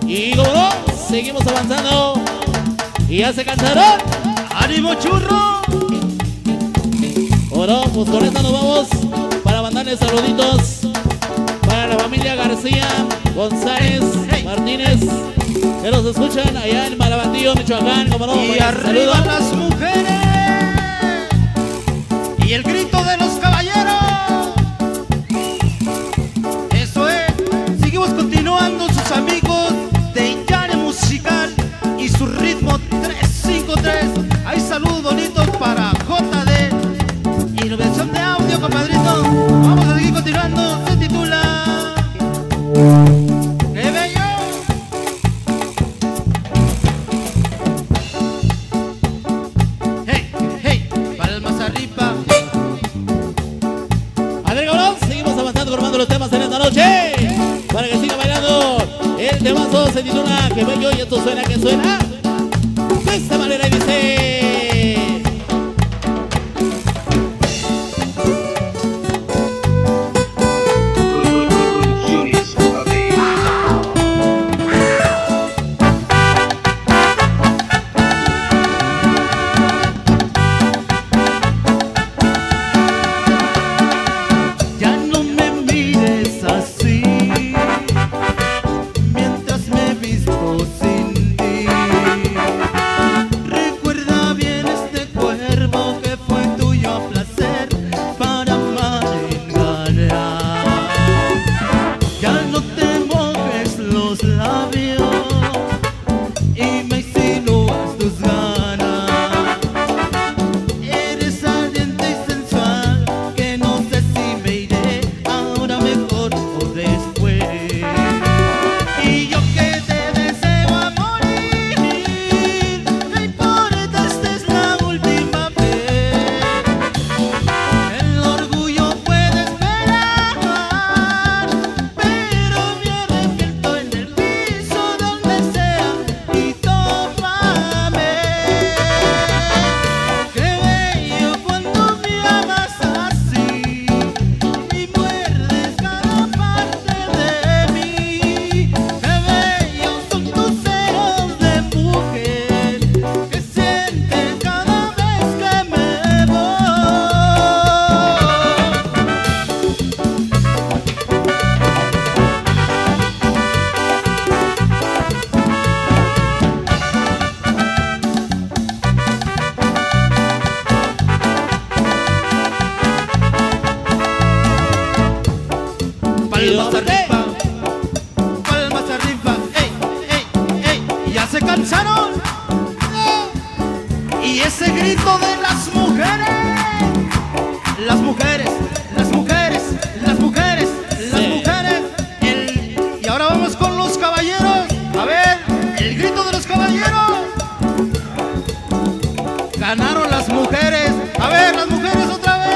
Y como no, seguimos avanzando. Y ya se cansaron. ¡Ánimo, churro! Bueno, pues con esta nos vamos para mandarles saluditos para la familia García, González, Martínez, que nos escuchan allá en Malabandillo, Michoacán, como no. Y arriba saludos. Las mujeres y el grito de los caballeros. Eso es. Seguimos continuando sus amigos de Llane Musical y su ritmo 353. Hay saludos bonitos para JD. Innovación de audio, compadrito. Vamos a seguir continuando. Se titula ¡Qué bello! Hey, hey, palmas arriba. A ver, cabrón, seguimos avanzando formando los temas en esta noche para que siga bailando. El temazo se titula ¡Qué bello! Y esto suena, que suena de esta manera y dice... Palmas arriba, palmas arriba, ey, ey, ey, ya se cansaron. Y ese grito de las mujeres, las mujeres, las mujeres, las mujeres, las mujeres. Y ahora vamos con los caballeros. A ver, el grito de los caballeros. Ganaron las mujeres. A ver, las mujeres otra vez.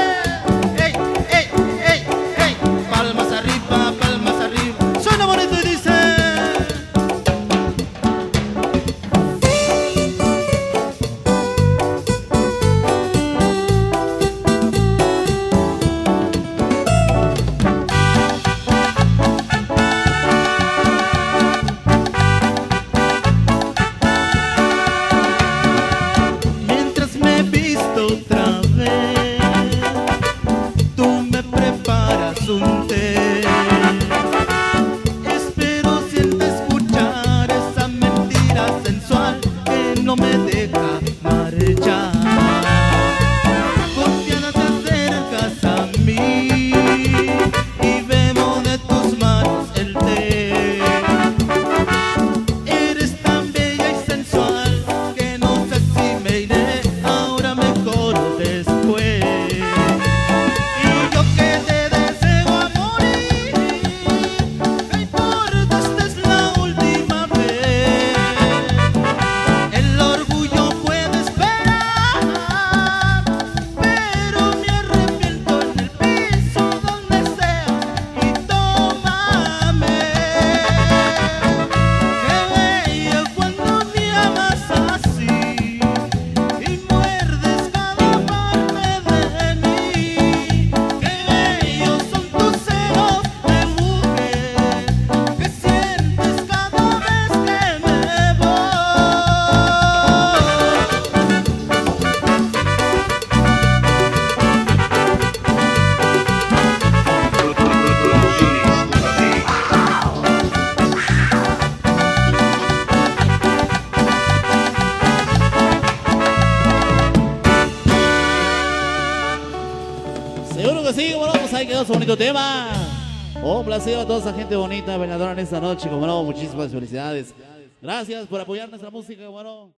pues ahí quedó su bonito tema. Un placer a toda esa gente bonita, veladora en esta noche, como no, muchísimas felicidades. Gracias por apoyar nuestra música, bueno.